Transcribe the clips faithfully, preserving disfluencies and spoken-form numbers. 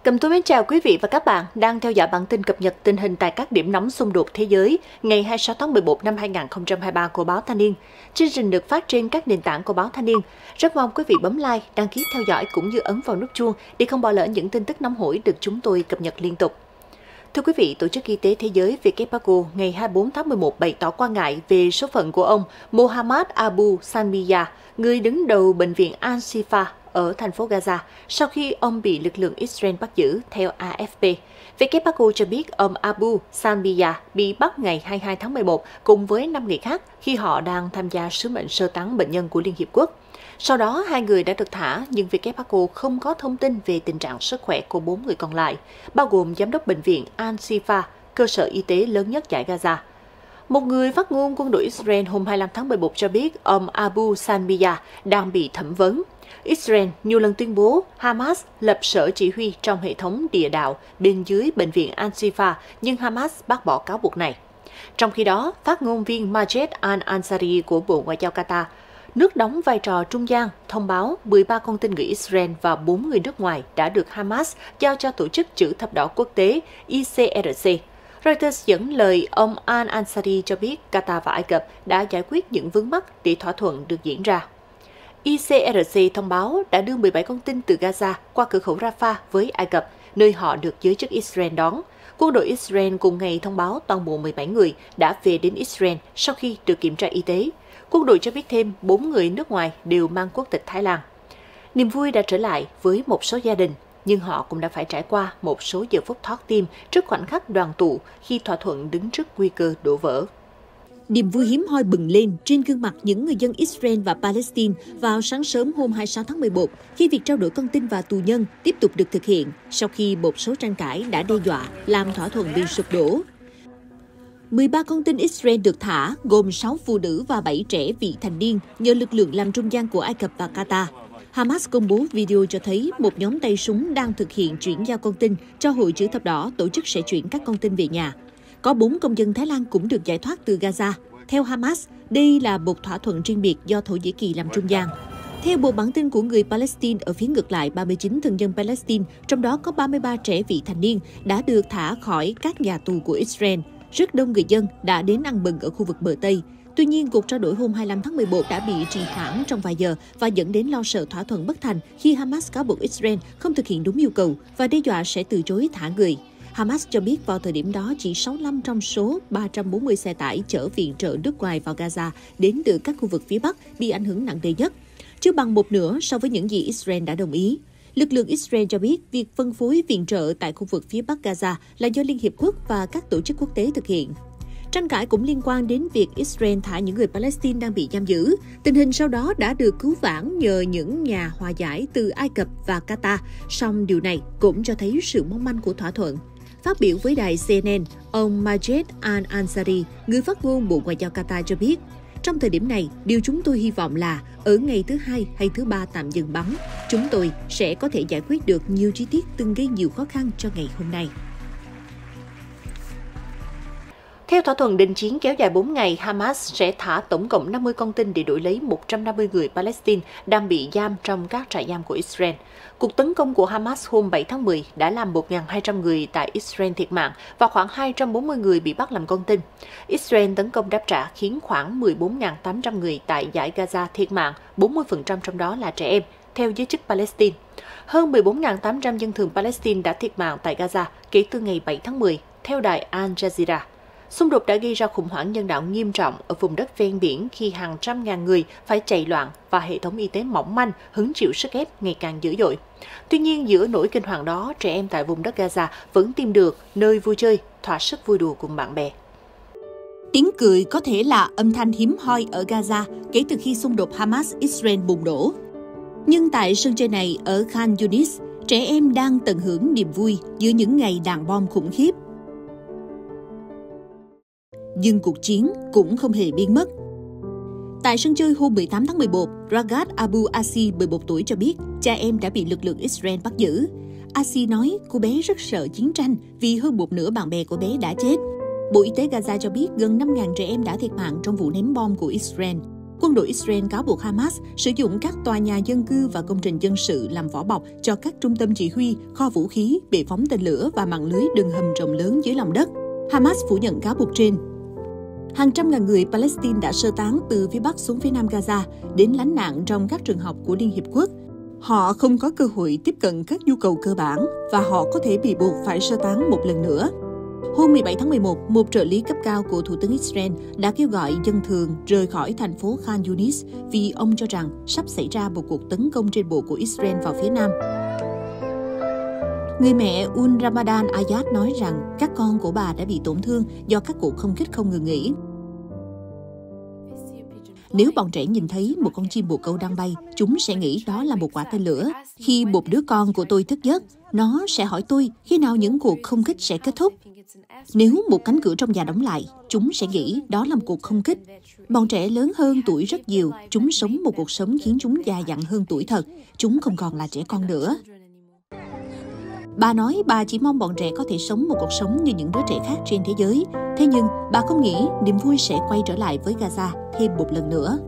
Cầm tôi mến chào quý vị và các bạn đang theo dõi bản tin cập nhật tình hình tại các điểm nóng xung đột thế giới ngày hai mươi sáu tháng mười một năm hai nghìn không trăm hai mươi ba của báo Thanh niên. Chương trình được phát trên các nền tảng của báo Thanh niên. Rất mong quý vị bấm like, đăng ký theo dõi cũng như ấn vào nút chuông để không bỏ lỡ những tin tức nóng hổi được chúng tôi cập nhật liên tục. Thưa quý vị, Tổ chức Y tế Thế giới W H O ngày hai mươi tư tháng mười một bày tỏ quan ngại về số phận của ông Mohammad Abu Salmiya, người đứng đầu bệnh viện Al-Shifa ở thành phố Gaza sau khi ông bị lực lượng Israel bắt giữ, theo A F P. W H O cho biết ông Abu Salmiya bị bắt ngày hai mươi hai tháng mười một cùng với năm người khác khi họ đang tham gia sứ mệnh sơ tán bệnh nhân của Liên Hiệp Quốc. Sau đó, hai người đã được thả, nhưng W H O không có thông tin về tình trạng sức khỏe của bốn người còn lại, bao gồm giám đốc bệnh viện Al-Shifa, cơ sở y tế lớn nhất giải Gaza. Một người phát ngôn quân đội Israel hôm hai mươi lăm tháng mười một cho biết ông Abu Salmiya đang bị thẩm vấn. Israel nhiều lần tuyên bố Hamas lập sở chỉ huy trong hệ thống địa đạo bên dưới bệnh viện Al-Shifa, nhưng Hamas bác bỏ cáo buộc này. Trong khi đó, phát ngôn viên Majed Al-Ansari của Bộ Ngoại giao Qatar, nước đóng vai trò trung gian, thông báo mười ba con tin người Israel và bốn người nước ngoài đã được Hamas giao cho Tổ chức Chữ thập đỏ quốc tế I C R C. Reuters dẫn lời ông Al-Ansari cho biết Qatar và Ai Cập đã giải quyết những vướng mắc để thỏa thuận được diễn ra. I C R C thông báo đã đưa mười bảy con tin từ Gaza qua cửa khẩu Rafah với Ai Cập, nơi họ được giới chức Israel đón. Quân đội Israel cùng ngày thông báo toàn bộ mười bảy người đã về đến Israel sau khi được kiểm tra y tế. Quân đội cho biết thêm bốn người nước ngoài đều mang quốc tịch Thái Lan. Niềm vui đã trở lại với một số gia đình, nhưng họ cũng đã phải trải qua một số giờ phút thót tim trước khoảnh khắc đoàn tụ khi thỏa thuận đứng trước nguy cơ đổ vỡ. Niềm vui hiếm hoi bừng lên trên gương mặt những người dân Israel và Palestine vào sáng sớm hôm hai mươi sáu tháng mười một khi việc trao đổi con tin và tù nhân tiếp tục được thực hiện sau khi một số tranh cãi đã đe dọa làm thỏa thuận bị sụp đổ. mười ba con tin Israel được thả, gồm sáu phụ nữ và bảy trẻ vị thành niên nhờ lực lượng làm trung gian của Ai Cập và Qatar. Hamas công bố video cho thấy một nhóm tay súng đang thực hiện chuyển giao con tin cho Hội Chữ thập đỏ tổ chức sẽ chuyển các con tin về nhà. Có bốn công dân Thái Lan cũng được giải thoát từ Gaza. Theo Hamas, đây là một thỏa thuận riêng biệt do Thổ Nhĩ Kỳ làm trung gian. Theo bộ bản tin của người Palestine, ở phía ngược lại, ba mươi chín thường dân Palestine, trong đó có ba mươi ba trẻ vị thành niên, đã được thả khỏi các nhà tù của Israel. Rất đông người dân đã đến ăn mừng ở khu vực bờ Tây. Tuy nhiên, cuộc trao đổi hôm hai mươi lăm tháng mười một đã bị trì hoãn trong vài giờ và dẫn đến lo sợ thỏa thuận bất thành khi Hamas cáo buộc Israel không thực hiện đúng yêu cầu và đe dọa sẽ từ chối thả người. Hamas cho biết vào thời điểm đó chỉ sáu mươi lăm trong số ba trăm bốn mươi xe tải chở viện trợ nước ngoài vào Gaza đến từ các khu vực phía Bắc bị ảnh hưởng nặng nề nhất, chưa bằng một nửa so với những gì Israel đã đồng ý. Lực lượng Israel cho biết việc phân phối viện trợ tại khu vực phía Bắc Gaza là do Liên Hiệp Quốc và các tổ chức quốc tế thực hiện. Tranh cãi cũng liên quan đến việc Israel thả những người Palestine đang bị giam giữ. Tình hình sau đó đã được cứu vãn nhờ những nhà hòa giải từ Ai Cập và Qatar, song điều này cũng cho thấy sự mong manh của thỏa thuận. Phát biểu với đài C N N, ông Majed Al-Ansari, người phát ngôn Bộ Ngoại giao Qatar cho biết, trong thời điểm này, điều chúng tôi hy vọng là ở ngày thứ hai hay thứ ba tạm dừng bắn, chúng tôi sẽ có thể giải quyết được nhiều chi tiết từng gây nhiều khó khăn cho ngày hôm nay. Theo thỏa thuận đình chiến kéo dài bốn ngày, Hamas sẽ thả tổng cộng năm mươi con tin để đổi lấy một trăm năm mươi người Palestine đang bị giam trong các trại giam của Israel. Cuộc tấn công của Hamas hôm bảy tháng mười đã làm một nghìn hai trăm người tại Israel thiệt mạng và khoảng hai trăm bốn mươi người bị bắt làm con tin. Israel tấn công đáp trả khiến khoảng mười bốn nghìn tám trăm người tại giải Gaza thiệt mạng, bốn mươi phần trăm trong đó là trẻ em, theo giới chức Palestine. Hơn mười bốn nghìn tám trăm dân thường Palestine đã thiệt mạng tại Gaza kể từ ngày bảy tháng mười, theo đài Al Jazeera. Xung đột đã gây ra khủng hoảng nhân đạo nghiêm trọng ở vùng đất ven biển khi hàng trăm ngàn người phải chạy loạn và hệ thống y tế mỏng manh hứng chịu sức ép ngày càng dữ dội. Tuy nhiên, giữa nỗi kinh hoàng đó, trẻ em tại vùng đất Gaza vẫn tìm được nơi vui chơi, thỏa sức vui đùa cùng bạn bè. Tiếng cười có thể là âm thanh hiếm hoi ở Gaza kể từ khi xung đột Hamas-Israel bùng nổ. Nhưng tại sân chơi này ở Khan Yunis, trẻ em đang tận hưởng niềm vui giữa những ngày đạn bom khủng khiếp. Nhưng cuộc chiến cũng không hề biến mất. Tại sân chơi hôm mười tám tháng mười một, Ragat Abu Asi, mười một tuổi cho biết cha em đã bị lực lượng Israel bắt giữ. Asi nói cô bé rất sợ chiến tranh vì hơn một nửa bạn bè của bé đã chết. Bộ Y tế Gaza cho biết gần năm nghìn trẻ em đã thiệt mạng trong vụ ném bom của Israel. Quân đội Israel cáo buộc Hamas sử dụng các tòa nhà dân cư và công trình dân sự làm vỏ bọc cho các trung tâm chỉ huy, kho vũ khí, bệ phóng tên lửa và mạng lưới đường hầm rộng lớn dưới lòng đất. Hamas phủ nhận cáo buộc trên. Hàng trăm ngàn người Palestine đã sơ tán từ phía Bắc xuống phía Nam Gaza đến lánh nạn trong các trường học của Liên Hiệp Quốc. Họ không có cơ hội tiếp cận các nhu cầu cơ bản và họ có thể bị buộc phải sơ tán một lần nữa. Hôm mười bảy tháng mười một, một trợ lý cấp cao của Thủ tướng Israel đã kêu gọi dân thường rời khỏi thành phố Khan Yunis vì ông cho rằng sắp xảy ra một cuộc tấn công trên bộ của Israel vào phía Nam. Người mẹ Ul Ramadan Ayad nói rằng các con của bà đã bị tổn thương do các cuộc không kích không ngừng nghỉ. Nếu bọn trẻ nhìn thấy một con chim bồ câu đang bay, chúng sẽ nghĩ đó là một quả tên lửa. Khi một đứa con của tôi thức giấc, nó sẽ hỏi tôi khi nào những cuộc không kích sẽ kết thúc. Nếu một cánh cửa trong nhà đóng lại, chúng sẽ nghĩ đó là một cuộc không kích. Bọn trẻ lớn hơn tuổi rất nhiều, chúng sống một cuộc sống khiến chúng già dặn hơn tuổi thật. Chúng không còn là trẻ con nữa. Bà nói bà chỉ mong bọn trẻ có thể sống một cuộc sống như những đứa trẻ khác trên thế giới. Thế nhưng, bà không nghĩ niềm vui sẽ quay trở lại với Gaza thêm một lần nữa.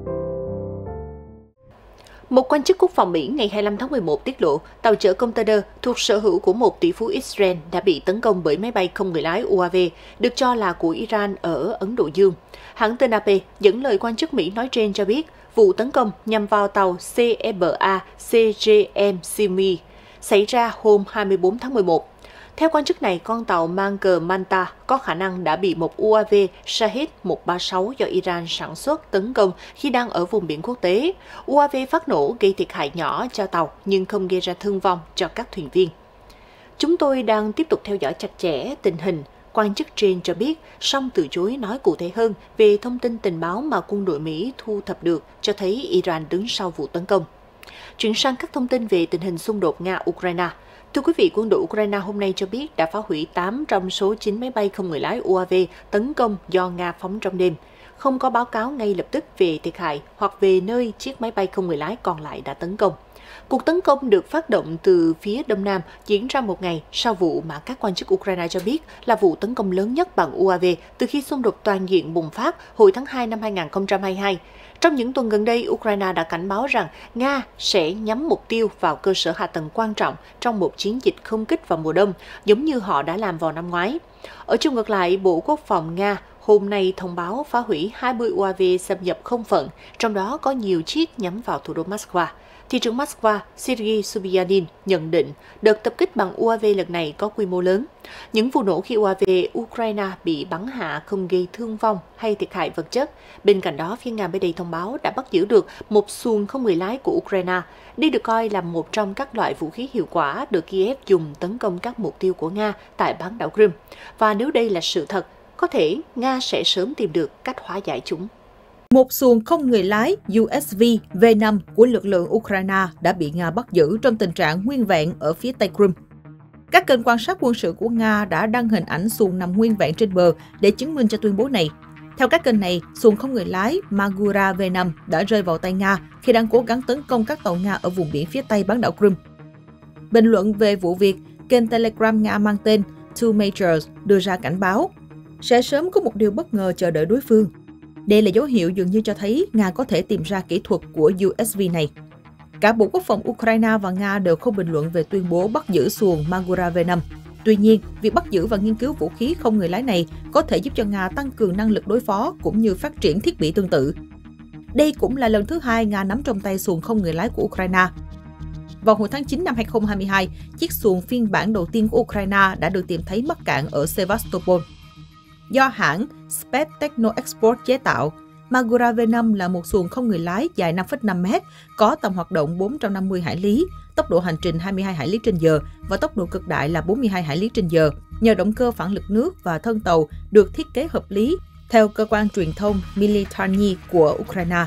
Một quan chức quốc phòng Mỹ ngày hai mươi lăm tháng mười một tiết lộ tàu chở container thuộc sở hữu của một tỷ phú Israel đã bị tấn công bởi máy bay không người lái u a vê, được cho là của Iran ở Ấn Độ Dương. Hãng tin a pê dẫn lời quan chức Mỹ nói trên cho biết vụ tấn công nhằm vào tàu xê e bê a xê giê em Simi xảy ra hôm hai mươi tư tháng mười một. Theo quan chức này, con tàu mang cờ Manta có khả năng đã bị một u a vê Shahed một ba sáu do Iran sản xuất tấn công khi đang ở vùng biển quốc tế. u a vê phát nổ gây thiệt hại nhỏ cho tàu nhưng không gây ra thương vong cho các thuyền viên. Chúng tôi đang tiếp tục theo dõi chặt chẽ tình hình, quan chức trên cho biết, song từ chối nói cụ thể hơn về thông tin tình báo mà quân đội Mỹ thu thập được cho thấy Iran đứng sau vụ tấn công. Chuyển sang các thông tin về tình hình xung đột Nga-Ukraine. Thưa quý vị, quân đội Ukraine hôm nay cho biết đã phá hủy tám trong số chín máy bay không người lái u a vê tấn công do Nga phóng trong đêm. Không có báo cáo ngay lập tức về thiệt hại hoặc về nơi chiếc máy bay không người lái còn lại đã tấn công. Cuộc tấn công được phát động từ phía Đông Nam diễn ra một ngày sau vụ mà các quan chức Ukraine cho biết là vụ tấn công lớn nhất bằng u a vê từ khi xung đột toàn diện bùng phát hồi tháng hai năm hai nghìn không trăm hai mươi hai. Trong những tuần gần đây, Ukraine đã cảnh báo rằng Nga sẽ nhắm mục tiêu vào cơ sở hạ tầng quan trọng trong một chiến dịch không kích vào mùa đông, giống như họ đã làm vào năm ngoái. Ở chiều ngược lại, Bộ Quốc phòng Nga hôm nay thông báo phá hủy hai mươi u a vê xâm nhập không phận, trong đó có nhiều chiếc nhắm vào thủ đô Moscow. Thị trưởng Moscow Sergei Sobyanin nhận định đợt tập kích bằng u a vê lần này có quy mô lớn. Những vụ nổ khi u a vê Ukraine bị bắn hạ không gây thương vong hay thiệt hại vật chất. Bên cạnh đó, phía Nga mới đây thông báo đã bắt giữ được một xuồng không người lái của Ukraine. Đây được coi là một trong các loại vũ khí hiệu quả được Kiev dùng tấn công các mục tiêu của Nga tại bán đảo Crimea. Và nếu đây là sự thật, có thể Nga sẽ sớm tìm được cách hóa giải chúng. Một xuồng không người lái u ét vê V năm của lực lượng Ukraine đã bị Nga bắt giữ trong tình trạng nguyên vẹn ở phía Tây Crimea. Các kênh quan sát quân sự của Nga đã đăng hình ảnh xuồng nằm nguyên vẹn trên bờ để chứng minh cho tuyên bố này. Theo các kênh này, xuồng không người lái Magura V năm đã rơi vào tay Nga khi đang cố gắng tấn công các tàu Nga ở vùng biển phía Tây bán đảo Crimea. Bình luận về vụ việc, kênh Telegram Nga mang tên Two Majors đưa ra cảnh báo sẽ sớm có một điều bất ngờ chờ đợi đối phương. Đây là dấu hiệu dường như cho thấy Nga có thể tìm ra kỹ thuật của u ét vê này. Cả Bộ Quốc phòng Ukraine và Nga đều không bình luận về tuyên bố bắt giữ xuồng Magura V năm. Tuy nhiên, việc bắt giữ và nghiên cứu vũ khí không người lái này có thể giúp cho Nga tăng cường năng lực đối phó cũng như phát triển thiết bị tương tự. Đây cũng là lần thứ hai Nga nắm trong tay xuồng không người lái của Ukraine. Vào hồi tháng chín năm hai nghìn không trăm hai mươi hai, chiếc xuồng phiên bản đầu tiên của Ukraine đã được tìm thấy mắc cạn ở Sevastopol. Do hãng Spetsnaz Export chế tạo, Magura V năm là một xuồng không người lái dài năm phẩy năm mét, có tầm hoạt động bốn trăm năm mươi hải lý, tốc độ hành trình hai mươi hai hải lý trên giờ và tốc độ cực đại là bốn mươi hai hải lý trên giờ, nhờ động cơ phản lực nước và thân tàu được thiết kế hợp lý, theo cơ quan truyền thông Militarny của Ukraine.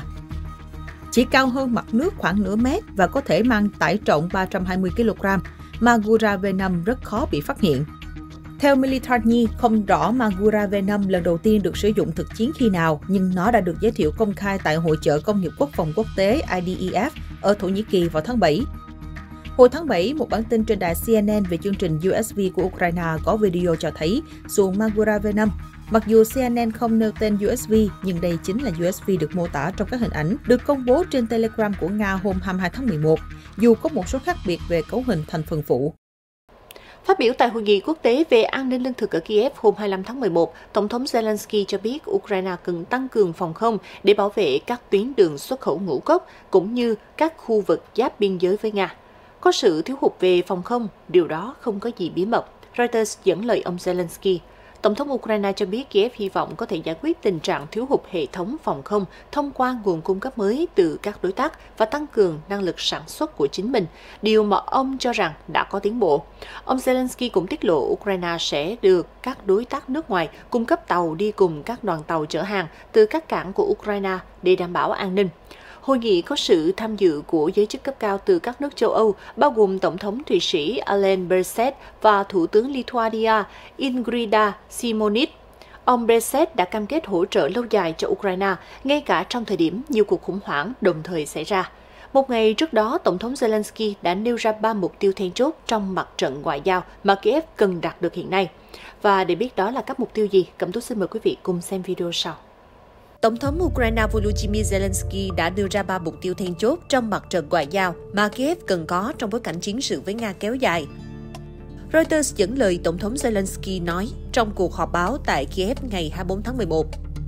Chỉ cao hơn mặt nước khoảng nửa mét và có thể mang tải trọng ba trăm hai mươi ki lô gam, Magura V năm rất khó bị phát hiện. Theo Militarny, không rõ Magura V năm lần đầu tiên được sử dụng thực chiến khi nào, nhưng nó đã được giới thiệu công khai tại Hội chợ Công nghiệp Quốc phòng Quốc tế I D E F ở Thổ Nhĩ Kỳ vào tháng bảy. Hồi tháng bảy, một bản tin trên đài xê en en về chương trình u ét vê của Ukraine có video cho thấy xuồng Magura V năm. Mặc dù xê en en không nêu tên u ét vê, nhưng đây chính là u ét vê được mô tả trong các hình ảnh được công bố trên Telegram của Nga hôm hai mươi hai tháng mười một, dù có một số khác biệt về cấu hình thành phần phụ. Phát biểu tại Hội nghị quốc tế về an ninh lương thực ở Kiev hôm hai mươi lăm tháng mười một, Tổng thống Zelensky cho biết Ukraine cần tăng cường phòng không để bảo vệ các tuyến đường xuất khẩu ngũ cốc cũng như các khu vực giáp biên giới với Nga. Có sự thiếu hụt về phòng không, điều đó không có gì bí mật, Reuters dẫn lời ông Zelensky. Tổng thống Ukraine cho biết Kiev hy vọng có thể giải quyết tình trạng thiếu hụt hệ thống phòng không thông qua nguồn cung cấp mới từ các đối tác và tăng cường năng lực sản xuất của chính mình, điều mà ông cho rằng đã có tiến bộ. Ông Zelensky cũng tiết lộ Ukraine sẽ được các đối tác nước ngoài cung cấp tàu đi cùng các đoàn tàu chở hàng từ các cảng của Ukraine để đảm bảo an ninh. Hội nghị có sự tham dự của giới chức cấp cao từ các nước châu Âu, bao gồm Tổng thống Thụy Sĩ Alain Berset và Thủ tướng Lithuania Ingrida Šimonytė. Ông Berset đã cam kết hỗ trợ lâu dài cho Ukraine, ngay cả trong thời điểm nhiều cuộc khủng hoảng đồng thời xảy ra. Một ngày trước đó, Tổng thống Zelensky đã nêu ra ba mục tiêu then chốt trong mặt trận ngoại giao mà Kiev cần đạt được hiện nay. Và để biết đó là các mục tiêu gì, Cẩm Tú xin mời quý vị cùng xem video sau. Tổng thống Ukraine Volodymyr Zelensky đã đưa ra ba mục tiêu then chốt trong mặt trận ngoại giao mà Kiev cần có trong bối cảnh chiến sự với Nga kéo dài. Reuters dẫn lời Tổng thống Zelensky nói trong cuộc họp báo tại Kiev ngày hai mươi bốn tháng mười một.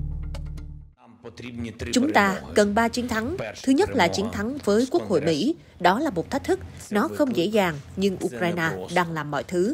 Chúng ta cần ba chiến thắng. Thứ nhất là chiến thắng với Quốc hội Mỹ. Đó là một thách thức. Nó không dễ dàng, nhưng Ukraine đang làm mọi thứ.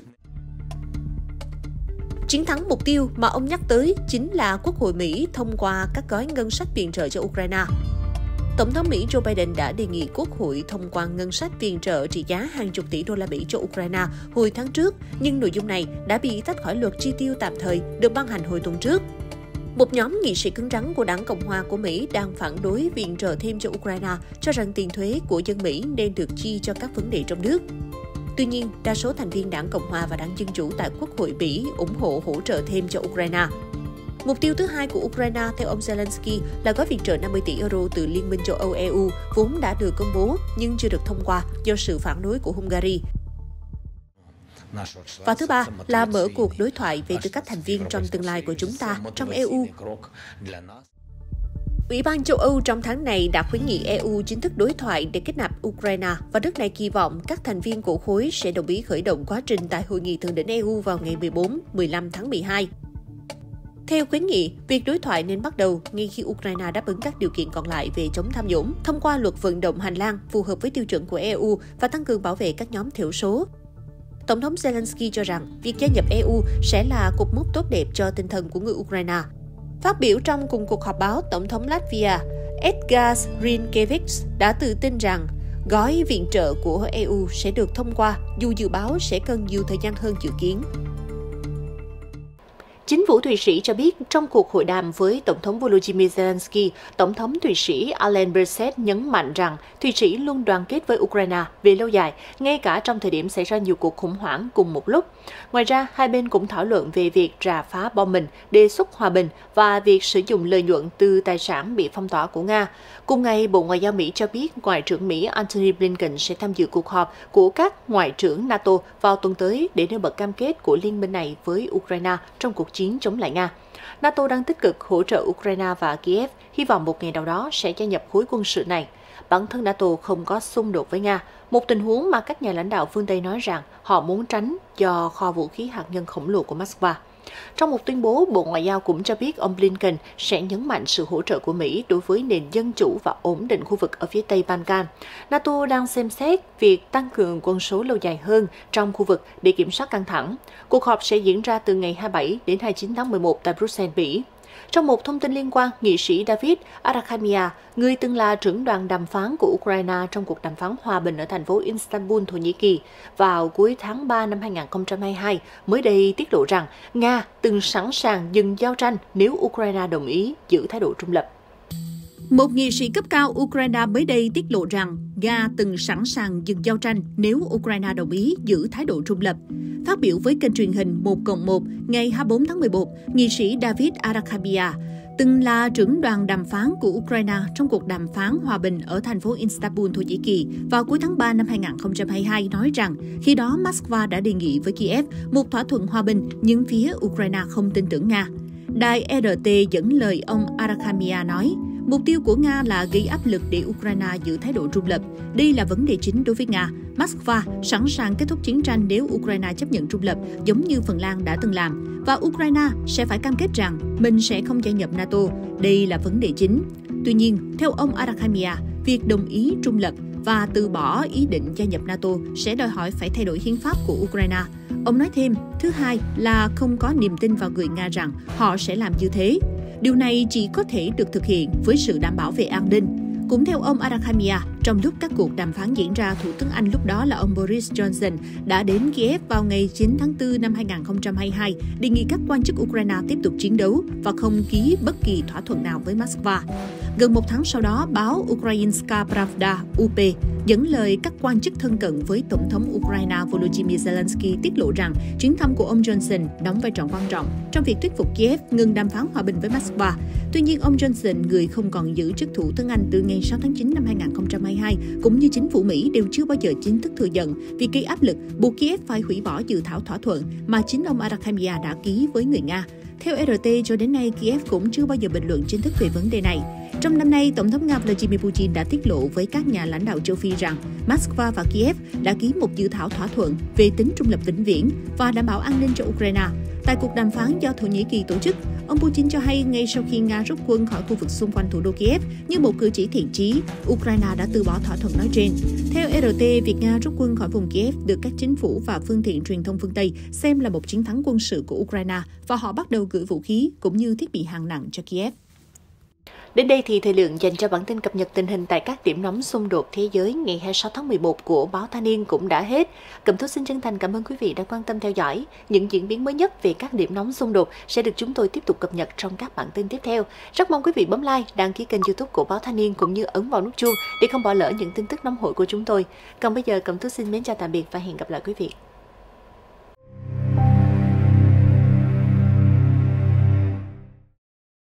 Chiến thắng mục tiêu mà ông nhắc tới chính là Quốc hội Mỹ thông qua các gói ngân sách viện trợ cho Ukraine. Tổng thống Mỹ Joe Biden đã đề nghị Quốc hội thông qua ngân sách viện trợ trị giá hàng chục tỷ đô la Mỹ cho Ukraine hồi tháng trước, nhưng nội dung này đã bị tách khỏi luật chi tiêu tạm thời được ban hành hồi tuần trước. Một nhóm nghị sĩ cứng rắn của Đảng Cộng hòa của Mỹ đang phản đối viện trợ thêm cho Ukraine, cho rằng tiền thuế của dân Mỹ nên được chi cho các vấn đề trong nước. Tuy nhiên, đa số thành viên Đảng Cộng hòa và Đảng Dân chủ tại Quốc hội Mỹ ủng hộ hỗ trợ thêm cho Ukraine. Mục tiêu thứ hai của Ukraine, theo ông Zelensky, là gói viện trợ năm mươi tỷ euro từ Liên minh châu Âu E U, vốn đã được công bố nhưng chưa được thông qua do sự phản đối của Hungary. Và thứ ba là mở cuộc đối thoại về tư cách thành viên trong tương lai của chúng ta trong E U. Ủy ban châu Âu trong tháng này đã khuyến nghị E U chính thức đối thoại để kết nạp Ukraine và nước này kỳ vọng các thành viên của khối sẽ đồng ý khởi động quá trình tại Hội nghị thượng đỉnh E U vào ngày mười bốn đến mười lăm tháng mười hai. Theo khuyến nghị, việc đối thoại nên bắt đầu ngay khi Ukraine đáp ứng các điều kiện còn lại về chống tham nhũng, thông qua luật vận động hành lang phù hợp với tiêu chuẩn của E U và tăng cường bảo vệ các nhóm thiểu số. Tổng thống Zelensky cho rằng việc gia nhập E U sẽ là cột mốc tốt đẹp cho tinh thần của người Ukraine. Phát biểu trong cùng cuộc họp báo, Tổng thống Latvia Edgars Rinkēvičs đã tự tin rằng gói viện trợ của E U sẽ được thông qua, dù dự báo sẽ cần nhiều thời gian hơn dự kiến. Chính phủ Thụy Sĩ cho biết trong cuộc hội đàm với Tổng thống Volodymyr Zelensky, Tổng thống Thụy Sĩ Alain Berset nhấn mạnh rằng Thụy Sĩ luôn đoàn kết với Ukraine về lâu dài, ngay cả trong thời điểm xảy ra nhiều cuộc khủng hoảng cùng một lúc. Ngoài ra, hai bên cũng thảo luận về việc rà phá bom mìn, đề xuất hòa bình và việc sử dụng lợi nhuận từ tài sản bị phong tỏa của Nga. Cùng ngày, Bộ Ngoại giao Mỹ cho biết Ngoại trưởng Mỹ Antony Blinken sẽ tham dự cuộc họp của các ngoại trưởng NATO vào tuần tới để nêu bật cam kết của liên minh này với Ukraine trong cuộc chiến chống lại Nga. NATO đang tích cực hỗ trợ Ukraine và Kiev, hy vọng một ngày nào đó sẽ gia nhập khối quân sự này. Bản thân NATO không có xung đột với Nga, một tình huống mà các nhà lãnh đạo phương Tây nói rằng họ muốn tránh do kho vũ khí hạt nhân khổng lồ của Moscow. Trong một tuyên bố, Bộ Ngoại giao cũng cho biết ông Blinken sẽ nhấn mạnh sự hỗ trợ của Mỹ đối với nền dân chủ và ổn định khu vực ở phía Tây Balkan. NATO đang xem xét việc tăng cường quân số lâu dài hơn trong khu vực để kiểm soát căng thẳng. Cuộc họp sẽ diễn ra từ ngày hai mươi bảy đến hai mươi chín tháng mười một tại Bruxelles, Bỉ. Trong một thông tin liên quan, nghị sĩ David Arakhamia, người từng là trưởng đoàn đàm phán của Ukraine trong cuộc đàm phán hòa bình ở thành phố Istanbul, Thổ Nhĩ Kỳ, vào cuối tháng ba năm hai nghìn không trăm hai mươi hai, mới đây tiết lộ rằng Nga từng sẵn sàng dừng giao tranh nếu Ukraine đồng ý giữ thái độ trung lập. Một nghị sĩ cấp cao Ukraine mới đây tiết lộ rằng Nga từng sẵn sàng dừng giao tranh nếu Ukraine đồng ý giữ thái độ trung lập. Phát biểu với kênh truyền hình một cộng một ngày hai mươi bốn tháng mười một, nghị sĩ David Arakhamia từng là trưởng đoàn đàm phán của Ukraine trong cuộc đàm phán hòa bình ở thành phố Istanbul, Thổ Nhĩ Kỳ vào cuối tháng ba năm hai nghìn không trăm hai mươi hai nói rằng khi đó Moscow đã đề nghị với Kiev một thỏa thuận hòa bình nhưng phía Ukraine không tin tưởng Nga. Đài e rờ tê dẫn lời ông Arakhamia nói, mục tiêu của Nga là gây áp lực để Ukraine giữ thái độ trung lập. Đây là vấn đề chính đối với Nga. Moscow sẵn sàng kết thúc chiến tranh nếu Ukraine chấp nhận trung lập, giống như Phần Lan đã từng làm. Và Ukraine sẽ phải cam kết rằng mình sẽ không gia nhập NATO. Đây là vấn đề chính. Tuy nhiên, theo ông Arakhamia, việc đồng ý trung lập và từ bỏ ý định gia nhập NATO sẽ đòi hỏi phải thay đổi hiến pháp của Ukraine. Ông nói thêm, thứ hai là không có niềm tin vào người Nga rằng họ sẽ làm như thế. Điều này chỉ có thể được thực hiện với sự đảm bảo về an ninh. Cũng theo ông Arakhamia, trong lúc các cuộc đàm phán diễn ra, Thủ tướng Anh lúc đó là ông Boris Johnson đã đến Kiev vào ngày chín tháng tư năm hai nghìn không trăm hai mươi hai, đề nghị các quan chức Ukraine tiếp tục chiến đấu và không ký bất kỳ thỏa thuận nào với Moscow. Gần một tháng sau đó, báo Ukrainska Pravda u pê dẫn lời các quan chức thân cận với Tổng thống Ukraine Volodymyr Zelensky tiết lộ rằng chuyến thăm của ông Johnson đóng vai trò quan trọng trong việc thuyết phục Kiev ngừng đàm phán hòa bình với Moscow. Tuy nhiên, ông Johnson, người không còn giữ chức Thủ tướng Anh từ ngày sáu tháng chín năm hai nghìn không trăm hai mươi hai, cũng như chính phủ Mỹ đều chưa bao giờ chính thức thừa nhận việc gây áp lực buộc Kiev phải hủy bỏ dự thảo thỏa thuận mà chính ông Arakhamia đã ký với người Nga. Theo e rờ tê, cho đến nay, Kiev cũng chưa bao giờ bình luận chính thức về vấn đề này. Trong năm nay, Tổng thống Nga Vladimir Putin đã tiết lộ với các nhà lãnh đạo châu Phi rằng Moscow và Kiev đã ký một dự thảo thỏa thuận về tính trung lập vĩnh viễn và đảm bảo an ninh cho Ukraine. Tại cuộc đàm phán do Thổ Nhĩ Kỳ tổ chức, ông Putin cho hay ngay sau khi Nga rút quân khỏi khu vực xung quanh thủ đô Kiev như một cử chỉ thiện chí, Ukraine đã từ bỏ thỏa thuận nói trên. Theo e rờ tê, việc Nga rút quân khỏi vùng Kiev được các chính phủ và phương tiện truyền thông phương Tây xem là một chiến thắng quân sự của Ukraine và họ bắt đầu gửi vũ khí cũng như thiết bị hạng nặng cho Kiev. Đến đây thì thời lượng dành cho bản tin cập nhật tình hình tại các điểm nóng xung đột thế giới ngày hai mươi sáu tháng mười một của báo Thanh niên cũng đã hết. Cẩm Tú xin chân thành cảm ơn quý vị đã quan tâm theo dõi. Những diễn biến mới nhất về các điểm nóng xung đột sẽ được chúng tôi tiếp tục cập nhật trong các bản tin tiếp theo. Rất mong quý vị bấm like, đăng ký kênh YouTube của báo Thanh niên cũng như ấn vào nút chuông để không bỏ lỡ những tin tức nóng hổi của chúng tôi. Còn bây giờ Cẩm Tú xin mến chào tạm biệt và hẹn gặp lại quý vị.